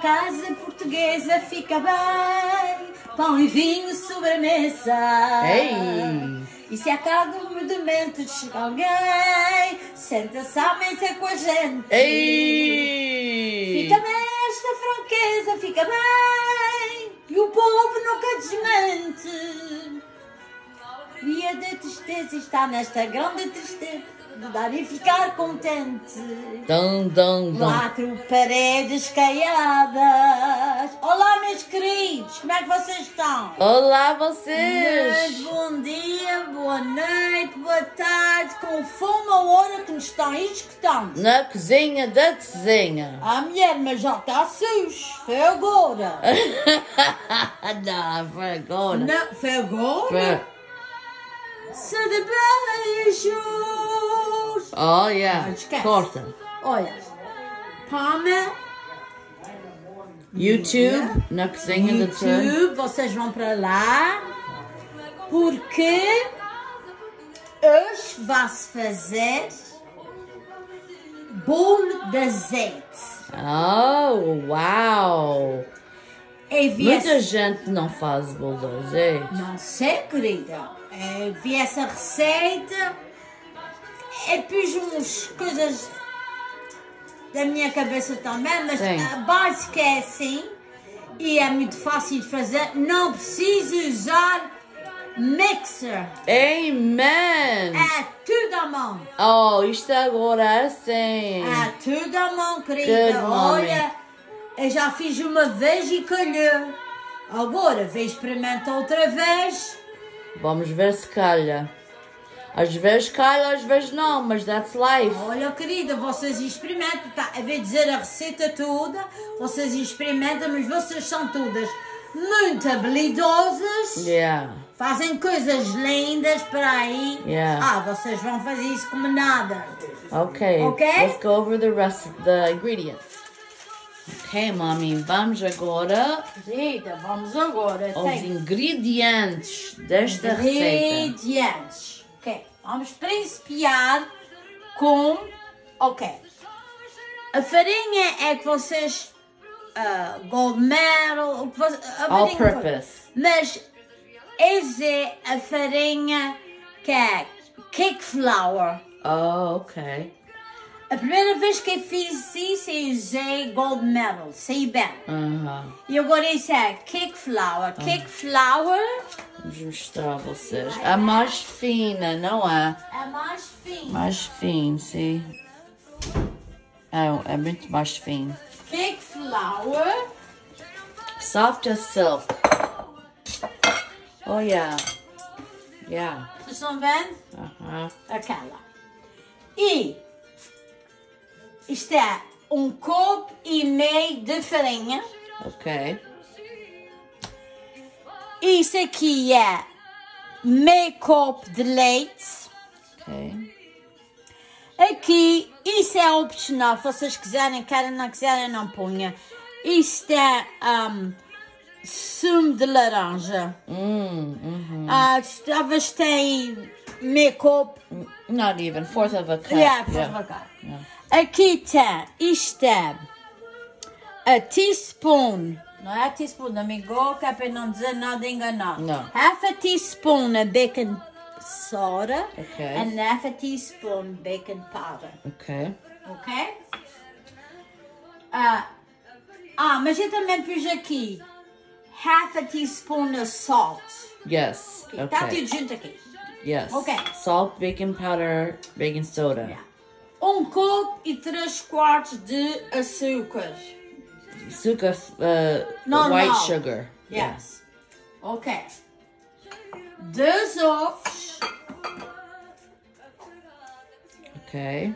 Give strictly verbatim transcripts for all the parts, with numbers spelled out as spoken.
casa portuguesa fica bem, pão e vinho sobre a mesa. Ei! E se a cada momento chega alguém, senta-se à mesa com a gente. Ei! Fica nesta franqueza, fica bem, e o povo nunca desmente. E a de tristeza está nesta grande tristeza de dar e ficar contente. Dum, dum, dum. Quatro paredes caiadas. Olá, meus queridos, como é que vocês estão? Olá, vocês! Muito bom dia, boa noite, boa tarde, com fome a hora que nos estão escutando. Na cozinha da cozinha. Ah, mulher, mas já está sus, foi agora. Não, foi agora. Não, foi agora? Foi. Se de beijos. Oh, yeah. Não esquece. Corta. Olha, Palma, YouTube, na cozinha da cozinha. YouTube, vocês vão para lá, porque hoje vai-se fazer bolo de azeite. Oh, uau! E vi Muita essa- gente não faz bolo de azeite. Não sei, querida. É, vi essa receita e pus umas coisas da minha cabeça também, mas Sim. a básica é assim e é muito fácil de fazer. Não precisa usar mixer. Amen! É tudo à mão. Oh, isto agora é assim. É tudo à mão, querida. Good, mommy. Olha, eu já fiz uma vez e calhou. Agora, vê experimenta outra vez. Vamos ver se calha. Às vezes calha, às vezes não, mas that's life. Olha, querida, vocês experimentam, tá? A ver dizer a receita toda, vocês experimentam, mas vocês são todas muito habilidosas, Yeah, fazem coisas lindas para aí. Yeah. Ah, vocês vão fazer isso como nada. okay. Okay? Let's go over the rest of the ingredients. Ok, mami, vamos agora Querida, vamos agora. aos Tem ingredientes desta receita. ingredientes. Ok, vamos principiar com... Ok. A farinha é que vocês... ah, gold medal... o que você- a All farinha- purpose. Mas essa é a farinha que é cake flour. Oh, ok. A primeira vez que eu fiz isso, eu usei gold medal, sei bem. Aham. E agora isso é cake flour. Cake flour Vamos mostrar a vocês. A mais fina, não é? é mais fino. Mais fino, sim. É, é muito mais fino. Cake flour. Soft as silk. Oh, yeah. Yeah. Vocês estão vendo? Aham. Aquela. E isto é um copo e meio de farinha. Ok. Isso aqui é meio copo de leite. Ok. Aqui, isso é opcional. Se vocês quiserem, querem, não quiserem, não ponha. Isto é um, sumo de laranja. Hum, uhum. Ah, talvez tem meio copo. Not even. Fourth of a cup. Yeah, por Yeah. favor. Yeah. Aqui tem, isto é a teaspoon, não é a teaspoon, amigo, que é para não dizer nada enganado. Não. Half a teaspoon of baking soda Okay. and half a teaspoon baking powder, Ok. ok? Ah, ah, mas eu também pus aqui half a teaspoon of salt. Yes. Está Okay. tudo junto aqui. Yes. Okay. Salt, baking powder, baking soda. Yeah. Um copo e três quartos de açúcar. Sugar, uh, Normal. white sugar. Yes. Ok. Dois ovos. Ok.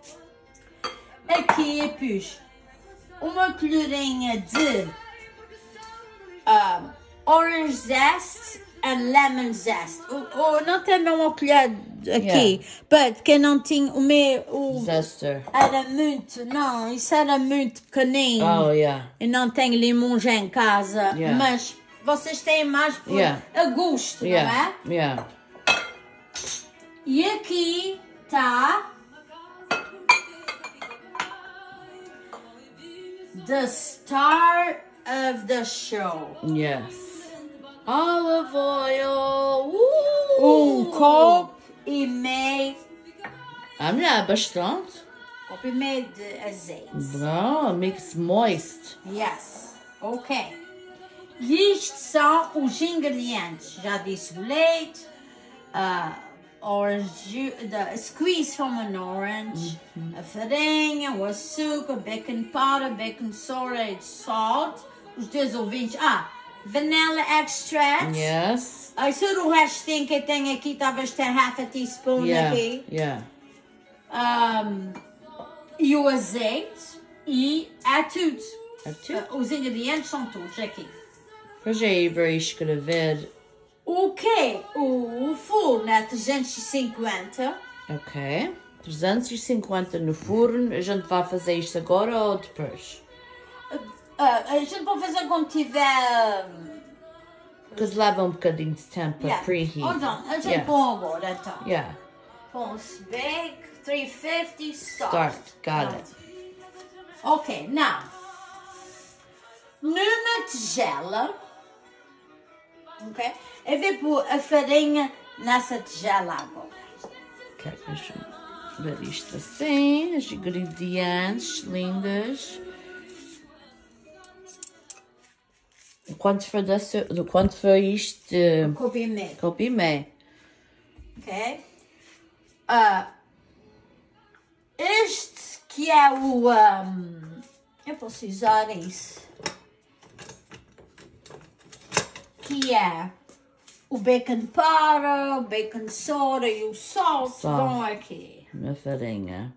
Aqui eu pus uma colherinha de um, orange zest and lemon zest. Ou, ou não tem bem uma colher aqui, but que não tinha o meu... O, Zester. era muito, não, isso era muito pequenino. Oh, yeah. Eu não tenho limões em casa, Yeah. mas vocês têm mais por Yeah. a gosto, não Yeah. é? Yeah. E aqui está the star of the show. Yes. Olive oil. Uh! Um copo e meio. Ah, mulher, bastante. Copo e meio de azeite. Não, makes moist. Yes. Ok. E isto são os ingredientes. Já disse o leite, uh, orange, the squeeze from an orange, Uhum. a farinha, o açúcar, baking powder, baking soda e salt, os dois ovinhos. Ah, vanilla extract. Yes. Ah, isso era o restinho que eu tenho aqui, talvez tenha half a teaspoon Yeah. aqui. Yeah. Um, e o azeite e é tudo. É tudo. Uh, os ingredientes são todos aqui. Para já ir para escrever. O que? O forno é trezentos e cinquenta. Ok. trezentos e cinquenta no forno. A gente vai fazer isto agora ou depois? Uh, a gente pode fazer quando tiver. Porque leva um bocadinho de tempo para Yeah. preheat. Hold on, a gente Yeah. põe agora então. Yeah. Põe-se bake, trezentos e cinquenta, start. Start. Got it. Ok, now. Numa tigela. Ok? Eu vou pôr a farinha nessa tigela agora. Ok, deixa eu ver isto assim. Os ingredientes lindas. Quanto foi, desse, quanto foi isto? Copo e meio. Copo e meio. Ok? Ah, este que é o. Um, eu posso usar isso. Que é o bacon powder, o bacon soda e o salt Salt. vão aqui. Uma farinha.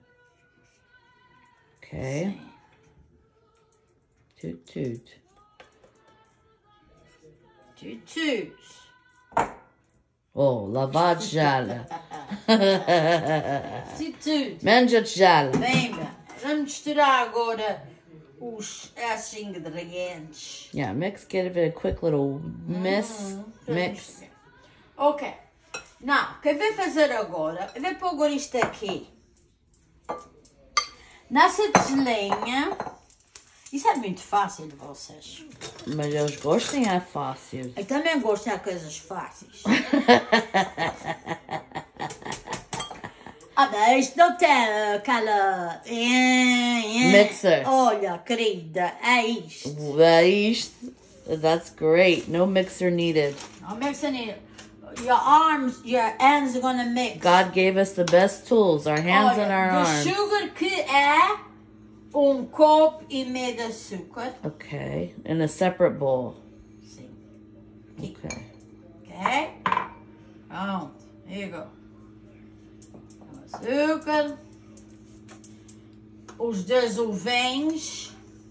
Ok. Tudo, tudo. Tudo, tudo. Oh, lavar tigela. Tudo, tudo. Manja tigela. Bem, bem. Vamos misturar agora os, esses ingredientes. Yeah, mix, give it a quick little miss. Mix. Ok. Não, o que eu vou fazer agora, eu vou pôr agora isto aqui. Nessa tigelinha. Isso é muito fácil de vocês. Mas eles gostam, é fácil. Eu também gosto de coisas fáceis. Ah, mas isto não tem aquela... Mixer. Olha, querida, é isto. É isto. That's great. No mixer needed. I'm mixing it. Your arms, your hands are gonna mix. God gave us the best tools, our hands and our the arms. sugar que é um copo e meio de açúcar. Okay, in a separate bowl. Sim. Okay. Ok? Pronto. Here you go. O açúcar. Os dois ovinhos.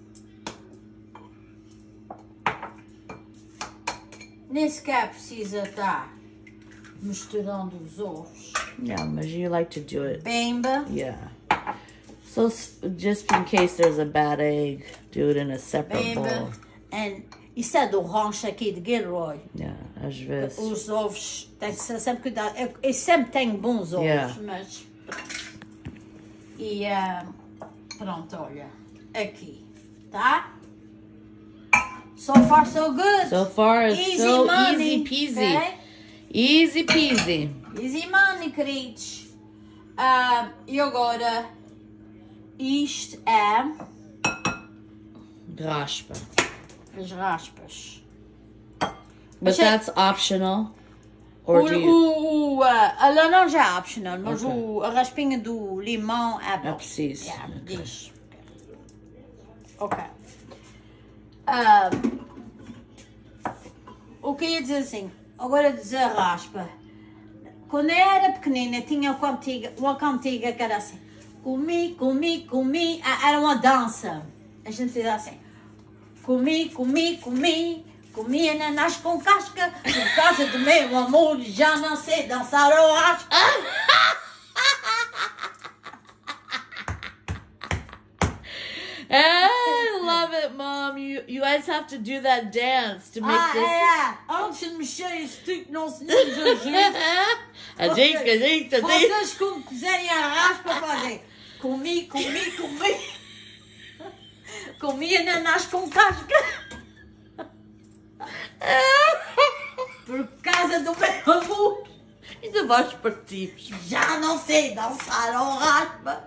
Nem sequer precisa estar misturando os ovos. Yeah, but you like to do it. Bemba. Yeah. So s- just in case there's a bad egg, do it in a separate bowl. Bemba. And isso é do rancho aqui de Gilroy. Yeah, às vezes. Os ovos, tem que ser sempre cuidado. Eu, eu sempre tenho bons ovos, Yeah. mas... E ah, pronto, olha. Aqui, tá? So far, so good. So far, it's Easy so money, easy peasy. ok? Easy peasy. Easy money, queridos. Ah, e agora, isto é Raspa. as raspas. But Achei- that's optional. Or O, do you... o, o, ah, a laranja é optional, mas Ok. o, a raspinha do limão é bom. É preciso. Yeah, Ok. diz. Ok. Ah, o que eu ia dizer assim, agora dizer raspa. Quando eu era pequenina, tinha uma cantiga, uma cantiga que era assim: comi, comi, comi, ah, era uma dança. A gente fazia assim: comi, comi, comi, comi ananás com casca, por causa do meu amor, já não sei dançar ou raspa. I love it, Mom. You you guys have to do that dance to make Ah, this. é, antes de mexer esse tipo, não se diz a gente. A gente, a gente, a gente. Vocês, quando quiserem a raspa, fazem comi, comi, comi. Comi ananás com casca. Por causa do meu amor. Ainda vais partir. Já não sei dançar ao raspa.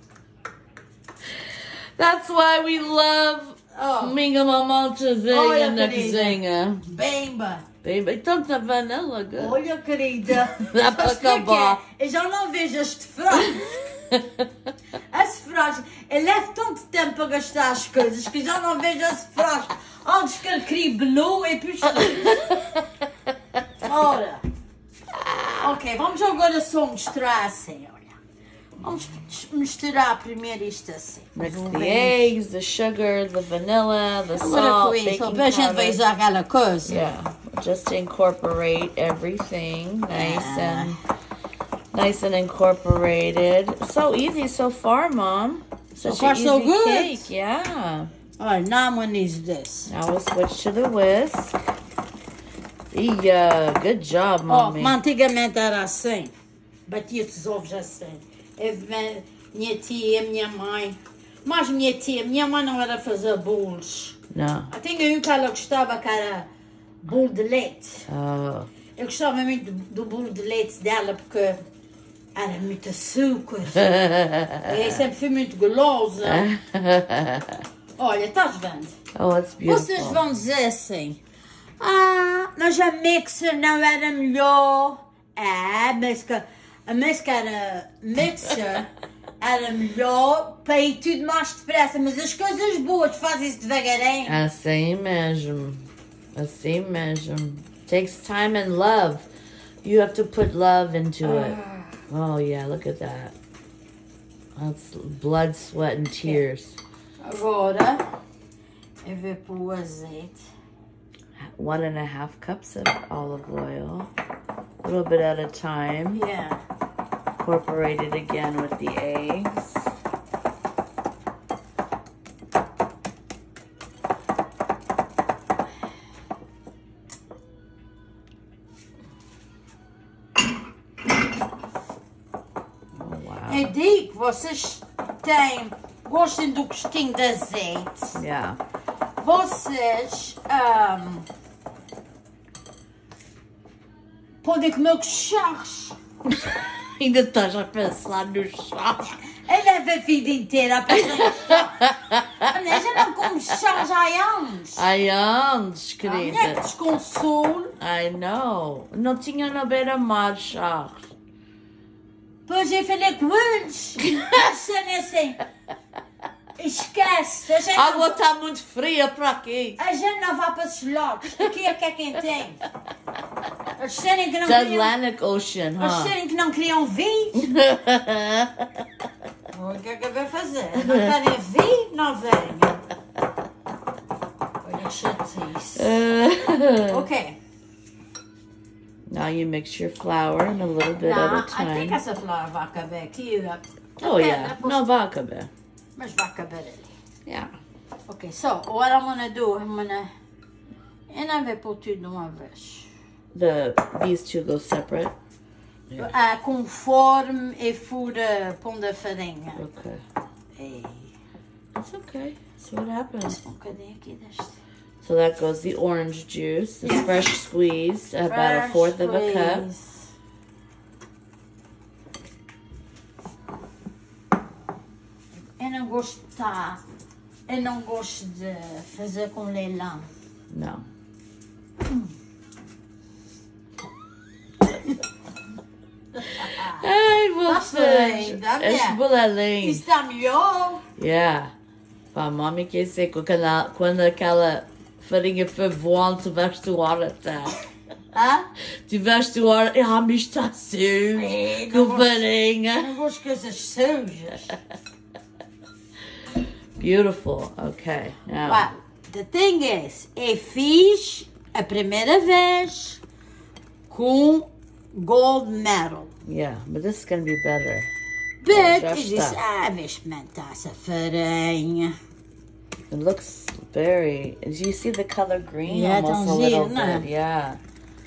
That's why we love Oh. minha mamalchazinha Olha, na querida. cozinha. Bemba. Baby, tanta vanilla, good. Olha, querida. Dá para Sabes o que é que acabar. é? Eu já não vejo este frango. As frascos, eu levo tanto tempo a gastar as coisas que já não vejo as frascos. Antes que ele crie blue e puis... Ora. Ok, vamos agora só misturar assim, olha. Vamos misturar primeiro isto assim. Mix Vamos the ver. eggs, the sugar, the vanilla, the Agora salt, com isso, baking a gente vai powder. usar aquela coisa. Yeah, just to incorporate everything nice Yeah. and nice and incorporated. So easy so far, Mom. Such far, an easy so good. cake. Yeah. Alright, now I'm gonna use this. Now we'll switch to the whisk. Yeah, good job, Oh, Mommy. mas antigamente era assim. Batia os ovos assim. Eu, minha tia, minha mãe. Mas minha tia, minha mãe não era fazer bolos. No. Eu tinha um que ela gostava que era bolo de leite. Oh. Eu gostava muito do, do bolo de leite dela porque era muito açúcar. Eu sempre fui muito gulosa. Olha, estás vendo? Oh, it's beautiful. Vocês vão dizer assim, ah, mas a mixer não era melhor. É, mas que, a mixer era, mixer era melhor para ir tudo mais depressa. Mas as coisas boas fazem-se devagarinho. Assim mesmo. Assim mesmo. Takes time and love. You have to put love into it. Oh yeah, look at that. That's blood, sweat, and tears. Agora, eu vou pôr o azeite. One and a half cups of olive oil. A little bit at a time. Yeah. Incorporate it again with the eggs. Oh, wow. Eu digo que vocês têm, gostem do gostinho de azeite. Yeah. Vocês ahm, podem comer com charros. Ainda estás a pensar nos chás. Eu levo a vida inteira a pensar em charros. Eu já não como charros há anos. Ai, antes, A minha querida. desconsolo. I know. Não tinha na beira-mar chás. Pois eu falei com eles. Achando assim. Esquece. A gente, A água está muito fria para aqui. a gente não vai para esses lados. Aqui é que é quentinho. Eles disserem que não The queriam. Atlantic Ocean, Eles huh? disserem que não queriam vir. O que é que eu vou fazer? Não querem vir? Não venham. Olha, chatice. Ok. Now you mix your flour in a little bit Não, at a I think time. essa flor vai caber aqui. Oh yeah, no vodka. Mas vai caber ali. Yeah. Ok, so what I'm gonna do, I'm gonna... Eu não vou pôr tudo de uma vez. The these two go separate. Yeah. Ah, conforme eu for uh, pondo a farinha. Okay. Ei, It's okay. See what happens. um bocadinho aqui deste. So that goes the orange juice, the Yeah. fresh squeezed, about a fourth of a cup. Eu não gosto de tá, eu não gosto de fazer com leilão. No. Ai, vocês. Tá bem, Este tá bolelim. Está melhor? Yeah. Pá, mami quer dizer que quando, quando aquela farinha foi voando, tiveste o ar até. Hã? Tiveste o ar. Ah, me está sujo. É, Com não gosto- farinha. Não gosto de coisas sujas. Beautiful. Okay. Now. Well, the thing is, eu fiz a primeira vez com gold medal. Yeah, but this is going to be better. But já eu disse, está. ah, vou experimentar essa farinha. It looks very. Do you see the color green? Yeah, Almost a tão little giro, né? bit. Yeah.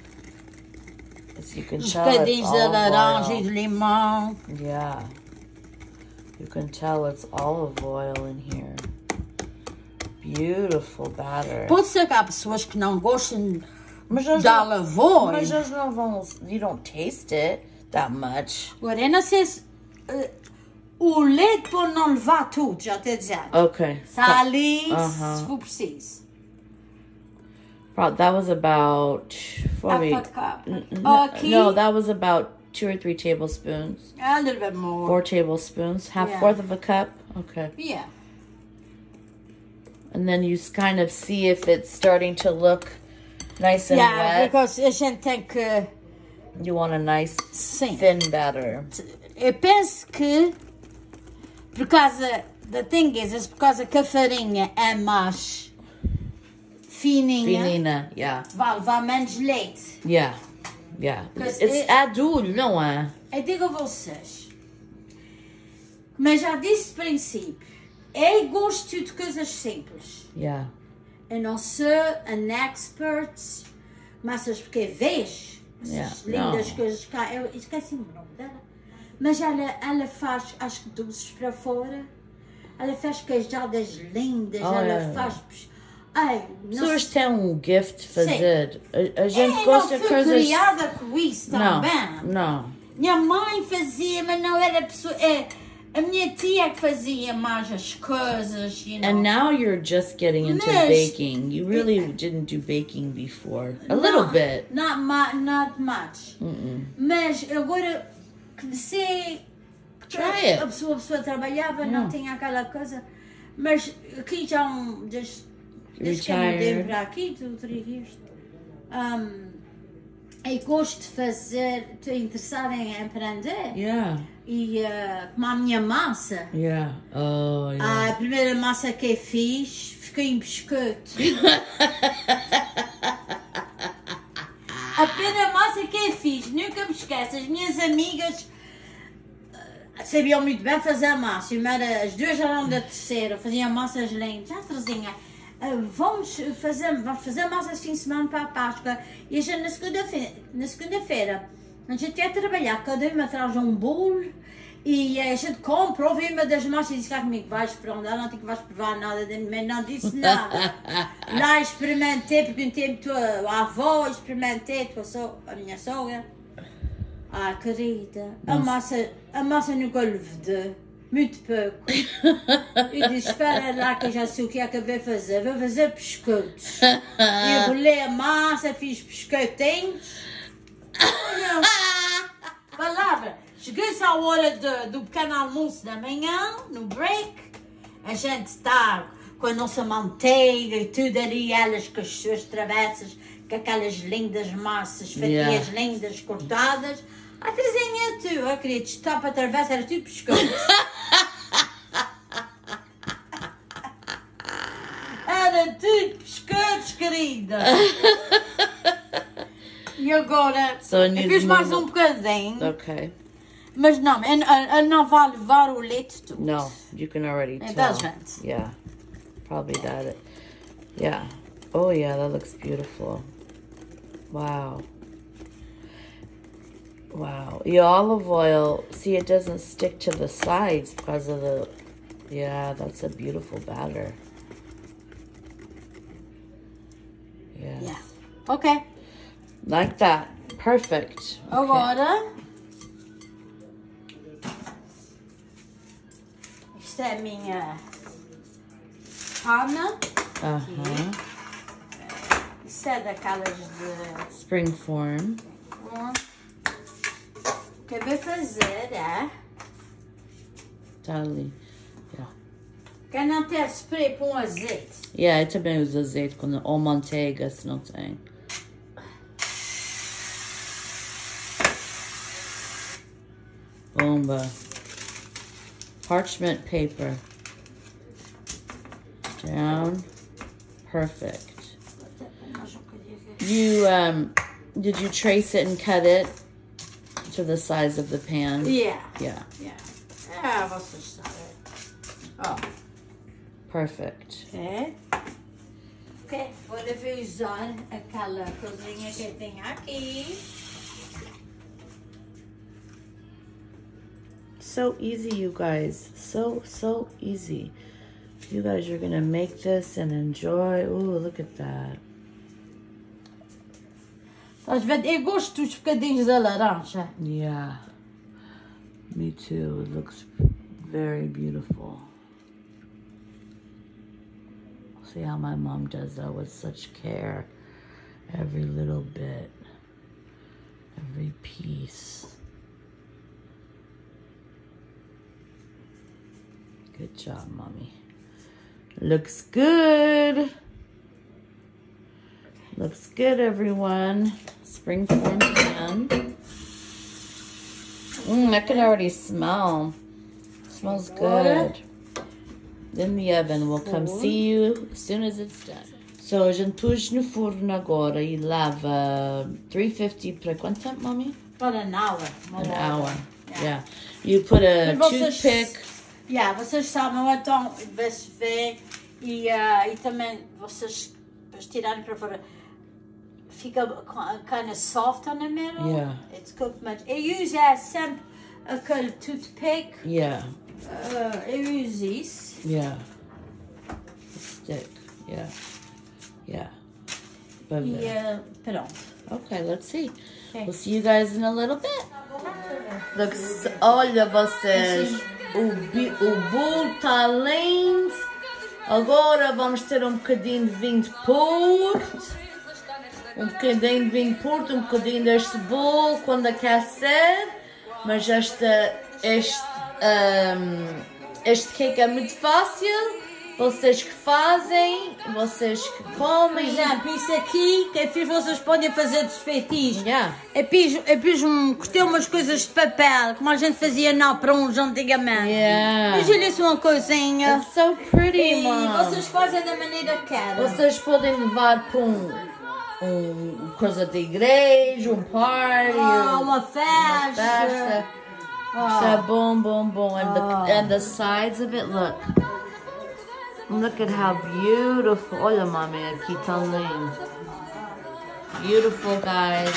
As you can Uns tell, it's bocadinhos de olive laranja e oil. de limão. Yeah. You can tell it's olive oil in here. beautiful batter. Pode ser que há pessoas que não gostam Mas eles da não- lavoura. Mas eles não vão... You don't taste it that much. Agora, eu não sei se... eh, o leite pode não levar tudo, já te dizendo. Okay. Está ali, Uh-huh. se for preciso. Pro- That was about... Four Half a weeks. cup. N- n- Okay. No, that was about two or three tablespoons. A little bit more. Four tablespoons. Half Yeah. fourth of a cup. Okay. Yeah. And then you s- kind of see if it's starting to look nice and Yeah, wet. because a gente tem que... You want a nice Sim. thin batter. Eu penso que... Por causa... The thing is, é por causa que a farinha é mais fininha. Finina, yeah. Vai levar menos leite. Yeah. Yeah. Because It's it- adulho, não é? Eu digo a vocês, mas já disse de princípio, eu gosto de coisas simples. Yeah. Eu não sou an expert, mas porque vejo essas Yeah, lindas não. coisas cá, eu esqueci o nome dela, mas ela, ela faz, acho que doces para fora, ela faz queijadas lindas, Oh, ela yeah. faz... Ai, As não pessoas sei. têm um gift fazer. A, a gente Eu gosta não de fui coisas... criada com isso Não, também. não. Minha mãe fazia, mas não era pessoa. É, a minha tia que fazia mais as coisas, you know. And now you're just getting into Mas- baking. You really didn't do baking before. A little Not- bit. Not, mu- not much. Mm-mm. Mas agora comecei. Try A it. pessoa, a pessoa trabalhava, não Yeah. tinha aquela coisa. Mas aqui já um. Desde, desde que eu mudei Retired. para aqui, two, three years. Um, eu gosto de fazer. Estou interessada em aprender. Yeah. E uh, como a minha massa. Yeah. Oh, yeah. A primeira massa que eu fiz, fiquei em biscoito. A primeira massa que eu fiz, nunca me esqueço, as minhas amigas ah, sabiam muito bem fazer massa. Uma era- As duas eram da terceira, faziam massas lindas. Ah, Terezinha, ah, vamos fazer, vamos fazer massa esse fim de semana para a Páscoa. E a gente na segunda-feira, na segunda-feira, a gente ia trabalhar, cada uma traz um bolo. E a gente compra, ouve uma das massas e disse cá comigo, vais para onde? Ela não tem que vais provar nada de mim, não disse nada. Lá experimentei, perguntei-me tua avó, experimentei, tua so, a minha sogra. Ah, querida, a massa, a massa nunca lhe vedou, muito pouco. Eu disse, espera lá que eu já sei o que é que eu vou fazer, vou fazer biscoitos. E rolei a massa, fiz biscoitinhos. Olha, palavra. Cheguei-se à hora do, do pequeno almoço da manhã, no break, a gente está com a nossa manteiga e tudo ali, elas com as suas travessas, com aquelas lindas massas, fatias Yeah. lindas cortadas. A Terezinha, tu, eu queria testar para a travessa, era tudo biscoito. Era tudo biscoitos, querida. E agora, So it eu needs fiz mais more- um bocadinho. Okay. Mas não, ele, ele não vai levar o leite todo. No, you can already It tell. doesn't. Yeah. Probably that. It, yeah. Oh, yeah, that looks beautiful. Wow. Wow. The olive oil, see, it doesn't stick to the sides because of the... Yeah, that's a beautiful batter. Yes. Yeah. Ok. Like that. Perfect. Okay. Agora... Isto é a minha panna. Uh-huh. Isto é daquelas de... Springform. O que eu vou fazer é... Totally. Quem não tem spray com azeite. Yeah, eu também uso azeite quando, ou manteiga, se não tem. Bomba. Parchment paper. Down. Perfect. You, um, did you trace it and cut it to the size of the pan? Yeah. Yeah. Yeah. Ah, vocês sabem. Ó. Perfect. Ok. Ok. Agora vou usar aquela coisinha que eu tenho aqui. So easy, you guys. So, so easy. You guys are gonna make this and enjoy. Ooh, look at that. Estás vendo? Eu gosto dos bocadinhos da laranja. Yeah. Me too. It looks very beautiful. See how my mom does that with such care. Every little bit. Every piece. Good job, Mommy. Looks good. Looks good, everyone. Springform pan. Mmm, I can already smell. Smells good. In the oven. We'll come see you as soon as it's done. So, a gente pôs no forno agora e lava three fifty para quanto tempo, Mommy? For an hour. An hour. Yeah. yeah. You put a vocês, toothpick. Yeah, vocês sabem, então, vê-se vê. E, uh, e também, vocês, para tirarem para fora, fica kind of soft on the middle. Yeah. It's cooked much. Eu uso é sempre aquele toothpick. Yeah. Uh, eu uso isso. Yeah. Stick. Yeah. Yeah. But, E uh, pronto. okay, let's see. Okay. We'll see you guys in a little bit. Looks, olha vocês, o, bi, o bolo está lindo. Agora vamos ter um bocadinho de vinho de Porto. Um bocadinho de vinho de Porto, um bocadinho deste bolo quando aquecer. Mas esta, este, um, este cake é muito fácil. Vocês que fazem, vocês que comem. Por exemplo, isso aqui, que eu fiz, vocês podem fazer dos feitiços. Yeah. Eu fiz, eu fiz um, cortei umas coisas de papel, como a gente fazia na pronto antigamente. Yeah. Fiz lhes uma coisinha. It's so pretty, E Mom. vocês fazem da maneira que querem. Vocês podem levar para um, um coisa de igreja, um party, Ah, um- uma festa. uma festa. Ah. Isso é bom, bom, bom. And the, and the sides of it, look. Look at how beautiful. Olha, Mami, aqui tão lindo. Beautiful, guys.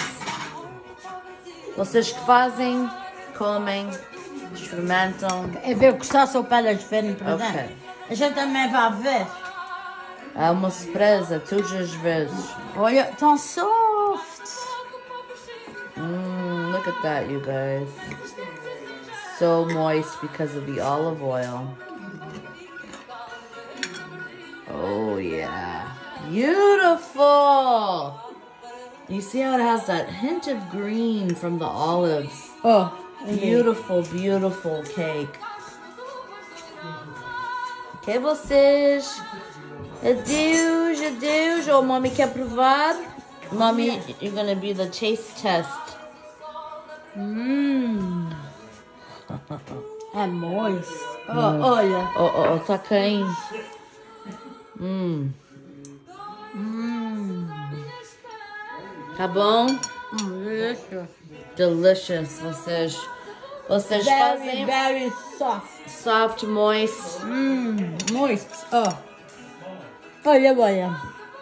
Vocês que fazem, comem, experimentam. É ver gostar só para elas verem para Ok. dentro. A gente também vai ver. É uma surpresa todas as vezes. Olha, tão soft. Mm, look at that, you guys. So moist because of the olive oil. Oh, yeah. Beautiful! You see how it has that hint of green from the olives? Oh, Beautiful, beautiful cake. Ok, vocês? Adeus, adeus. Oh, Mommy quer provar? Mommy, you're gonna be the taste test. Hum. É moist. Oh, olha. Oh, oh, oh, tá caindo. Hum. Hum. Tá bom? Hum, delicious. Delicious. Vocês, vocês Very, fazem very soft. soft, moist. Hum, moist. Oh. Olha, olha.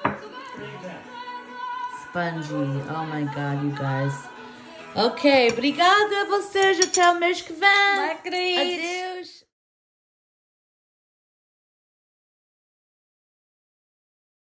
Spongy. Oh my God, you guys. Ok, obrigada a vocês. Até o mês que vem. Vai, querido. Adeus.